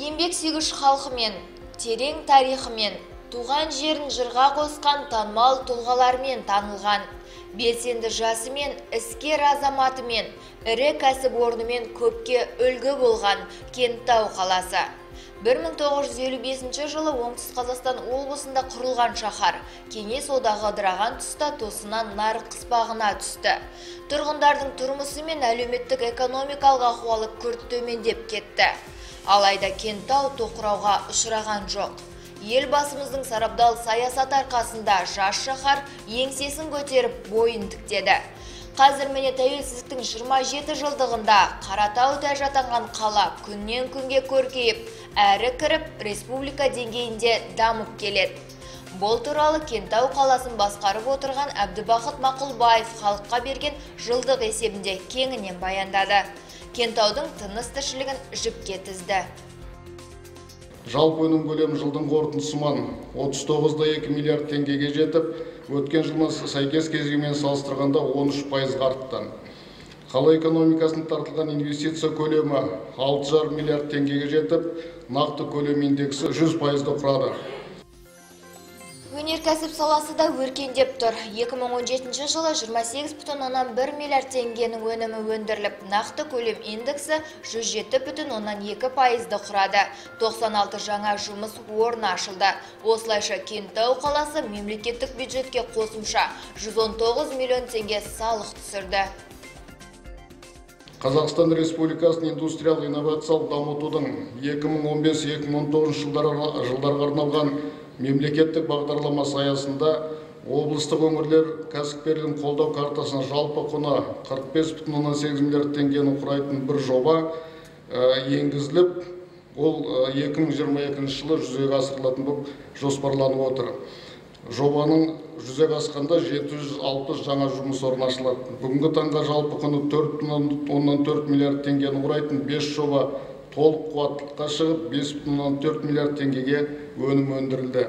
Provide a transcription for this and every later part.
Еңбек сүйгіш халқымен, терең тарихымен, туған жерін жырға қосқан танымал тұлғалармен танылған, белсенді жасымен, іскер азаматымен, ірі кәсіпорнымен көпке үлгі болған Кенттау қаласы. 1955 жылы Оңтүстік Қазақстан облысында құрылған шаһар, кеңес одағы ыдыраған тұста тосыннан нарық қыспағына түсті. Тұрғындардың тұрмысы мен әлеуметтік экономикалық ахуалы күрт төмендеп кетті. Алайда Кенттау тоқырауға ұшыраған жоқ. Елбасымыздың сарабдал саясат арқасында жас шаһар еңсесін көтеріп бойын тіктеді. Қазір міне тәуелсіздіктің 27 жылдығында Қаратау тәж атанған қала күннен күнге көркейіп, әрі кіріп республика деңгейінде дамып келеді. Бұл туралы Кенттау қаласын басқарып отырған Әбдібақыт Мақұлбаев халыққа берген жылдық есебінде кеңінен баяндады. Кенттаудың тыныс тіршілігін жіпке тізді. Жалпы өнім көлемі жылдың қорытындысымен 39,2 миллиард теңгеге жетіп, өткен жылмен сәйкес кезеңімен салыстырғанда 13% артты. Қала экономикасына тартылған инвестиция көлемі 6,5 миллиард теңгеге жетіп, нақты көлем индексі 100%-ды құрады. Өнеркәсіп саласы да өркендеп тұр. 2017 жылы 28,1 миллиард теңгенің өнімі өндіріліп, нақты көлем индексі 107,2%-ды құрады. 96 жаңа жұмыс орны ашылды. Осылайша Кенттау қаласы мемлекеттік бюджетке қосымша 119 миллион теңге салық түсірді. Қазақстан Республикасының индустриялық инновациялық дамытудың 2015-2019 жылдарға арналған мемлекеттік бағдарламасы аясында облыстық өңірлер кәсіпкерлігін қолдау картасына жалпы құны 45,8 миллиард теңгені құрайтын бір жоба енгізіліп, ол 2022 жылы жүзеге асырылатын болып жоспарланып отыр. Жобаның жүзеге асқанда 760 жаңа жұмыс орны ашылады. Бүгінгі таңға жалпы құны 4,4 миллиард теңгені құрайтын 5 жоба толық қуаттылыққа шығып, 5,4 миллиард теңгеге өнім өндірілді.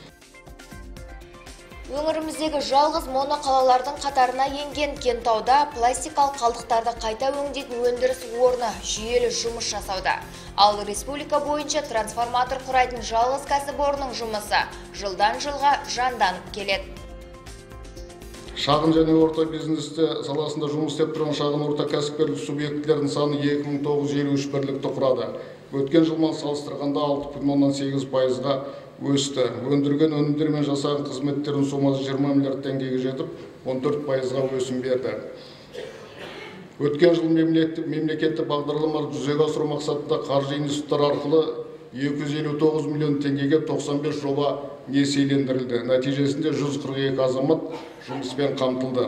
Өңіріміздегі жалғыз моноқалалардың қатарына енген Кенттауда пластикалық қалдықтарды қайта өңдейтін өндіріс орны жүйелі жұмыс жасауда. Ал республика бойынша трансформатор құрайтын жалғыз кәсіпорынның жұмысы жылдан жылға жанданып келеді. Шағын және орта бизнесте саласында жұмыс істеп тұрған шағын орта кәсіпкерлік субъектілерінің саны 2953 бірлікті құрады. Өткен жылмен салыстырғанда 6,8%-ға өсті. Өндірген өнімдер мен жасаған қызметтердің сомасы 20 миллиард теңгеге жетіп, 14%-ға өсім берді. Өткен жыл мемлекеттік бағдарламаларды жүзеге асыру мақсатында қаржы институттары арқылы 259 миллион теңгеге 95 жоба несиелендірілді. Нәтижесінде 142 азамат жұмыспен қамтылды.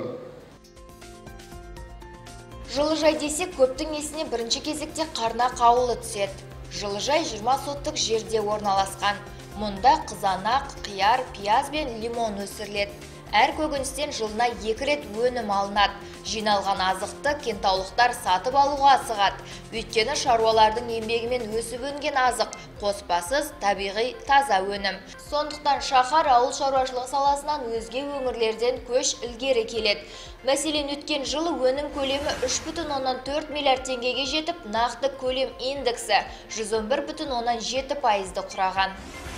Жылыжай десек, көптің есіне бірінші кезекте Қарнақ ауылы түседі. Жылыжай 20 соттық жерде орналасқан. Мұнда қызанақ, қияр, пияз бен лимон өсіріледі. Әр көкөністен жылына 2 рет өнім алынады. Жиналған азықты кенттаулықтар сатып алуға асығады. Өйткені шаруалардың еңбегімен өсіп өнген азық қоспасыз, табиғи, таза өнім. Сондықтан шаһар ауыл шаруашылығы саласынан өзге өңірлерден көш ілгері келеді. Мәселен, өткен жылы өнім көлемі 3,4 миллиард теңгеге жетіп, нақты көлем индексі 111,7%-ды құраған.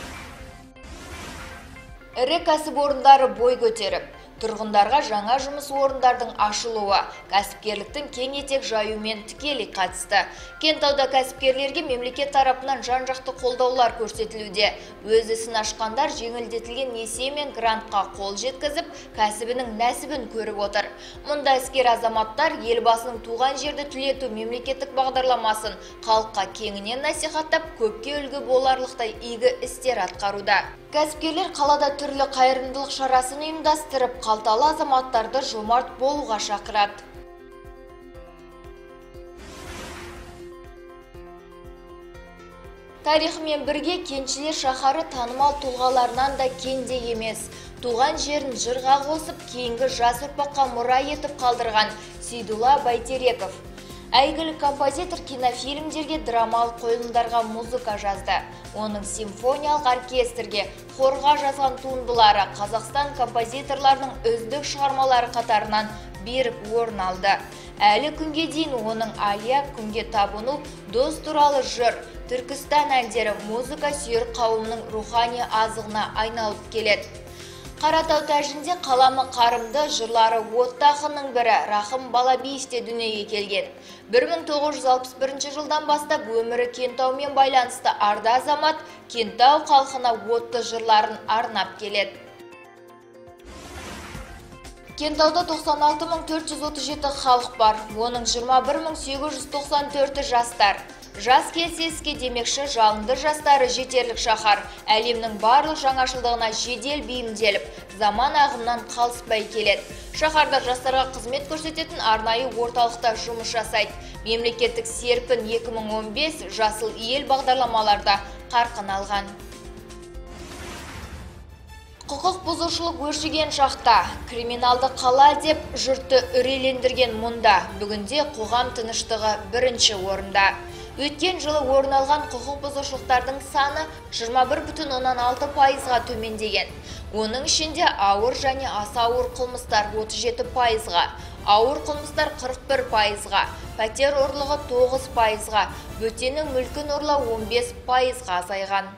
Ірі кәсіпорындары бой көтеріп, тұрғындарға жаңа жұмыс орындардың ашылуы, кәсіпкерліктің кең етек жаюымен тікелей қатысты. Кенттауда кәсіпкерлерге мемлекет тарапынан жан-жақты қолдаулар көрсетілуде. Өз ісін ашқандар жеңілдетілген несие мен грантқа қол жеткізіп, кәсібінің нәсібін көріп отыр. Мұнда іскер азаматтар елбасының туған жерді түлету мемлекеттік бағдарламасын халыққа кеңінен насихаттап, көпке үлгі боларлықтай игі істер атқаруда. Кәсіпкерлер қалада түрлі қайырымдылық шарасын ұйымдастырып, қалталы азаматтарды жомарт болуға шақырады. Тарихымен бірге Кеншілер шаһары танымал тұлғаларынан да кенде емес. Туған жерін жырға қосып, кейінгі жас ұрпаққа мұра етіп қалдырған Сейдулла Байтереков. Әйгілі композитор кинофильмдерге, драмалық қойылымдарға музыка жазды. Оның симфониялық оркестрге, хорға жазған туындылары Қазақстан композиторларының үздік шығармалары қатарынан беріп орын алды. Әлі күнге дейін оның Алия, күнге табыну, дос туралы жыр, Түркістан әндері музыка сүйер қауымның рухани азығына айналып келеді. Қаратау тәжінде қаламы қарымды жырлары отты ақынның бірі Рахым Балабиевте дүниеге келген. 1961 жылдан бастап өмірі Кентаумен байланысты арда азамат Кентау халқына отты жырларын арнап келеді. Кентауда 96.437 халық бар, оның 21.894 жастар. Жас келсе іске демекші жалынды жастары жетерлік шаһар, әлемнің барлық жаңашылдығына жедел бейімделіп, заман ағымнан қалыспай келеді. Шаһарда жастарға қызмет көрсететін арнайы орталықта жұмыс жасайды. Мемлекеттік серпін 2015 жасыл ел бағдарламаларда қарқын алған. Құқық бұзушылық өршіген шақта, криминалды қала деп жұртты үрейлендірген мұнда, бүгінде қоғам тыныштығы бірінші орында. Өткен жылы орын алған құқық бұзушылықтардың саны 21,6%-ға төмендеген. Оның ішінде ауыр және аса ауыр қылмыстар 37%-ға, ауыр қылмыстар 41%-ға, пәтер ұрлығы 9%-ға, бөтеннің мүлкін ұрлау 15%-ға азайған.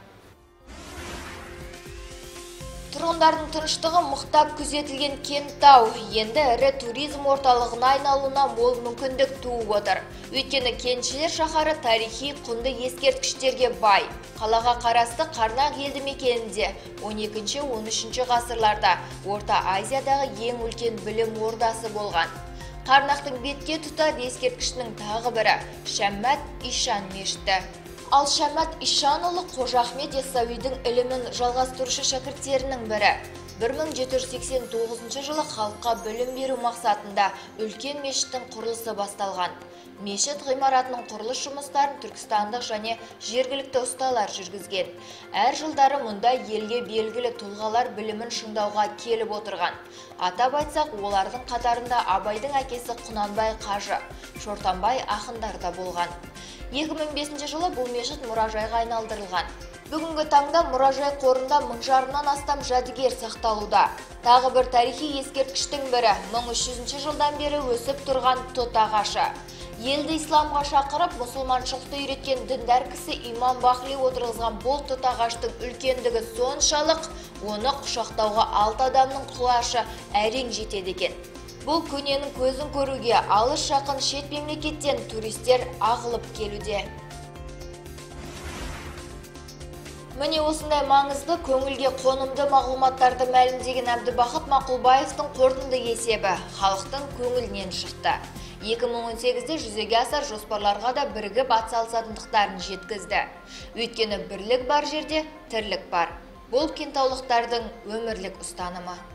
Тұрғындардың тыныштығы мықтап күзетілген Кентау енді ірі туризм орталығына айналуына мол мүмкіндік туып отыр. Өйткені кеншілер шаһары тарихи құнды ескерткіштерге бай. Қалаға қарасты Қарнақ елді мекенінде 12-13 ғасырларда Орта Азиядағы ең үлкен білім ордасы болған. Қарнақтың бетке тұтар ескерткішінің тағы бірі Шәммат Ишан мешіті. Ал Шәммат Ишанұлы Қожа Ахмет Яссауидің ілімін жалғастырушы шәкірттерінің бірі. 1789 жылы халыққа білім беру мақсатында үлкен мешіттің құрылысы басталған. Мешіт ғимаратының құрылыс жұмыстарын түркістандық және жергілікті ұсталар жүргізген. Әр жылдары мұнда елге белгілі тұлғалар білімін шыңдауға келіп отырған. Атап айтсақ, олардың қатарында Абайдың әкесі Құнанбай қажы, Шортанбай ақындар да болған. 2005 жылы бұл мешіт мұражайға айналдырылған. Бүгінгі таңда мұражай қорында 1000 жарымнан астам жәдігер сақталуда. Тағы бір тарихи ескерткіштің бірі 1300 жылдан бері өсіп тұрған тұт ағашы. Елді исламға шақырып, мұсылманшылықты үйреткен діндар кісі Имам Бахли отырғызған бұл тұт ағаштың үлкендігі соншалық, оны құшақтауға 6 адамның құлашы әрең жетеді екен. Бұл көненің көзін көруге алыс жақын шет мемлекеттен туристер ағылып келуде. Міне осындай маңызды, көңілге қонымды мағлұматтарды мәлімдеген Әбдібақыт Мақұлбаевтың қорытынды есебі халықтың көңілінен шықты. 2018-де жүзеге асар жоспарларға да бірігіп атсалысатындықтарын жеткізді. Өйткені бірлік бар жерде тірлік бар. Бұл кентаулықтардың өмірлік ұстанымы.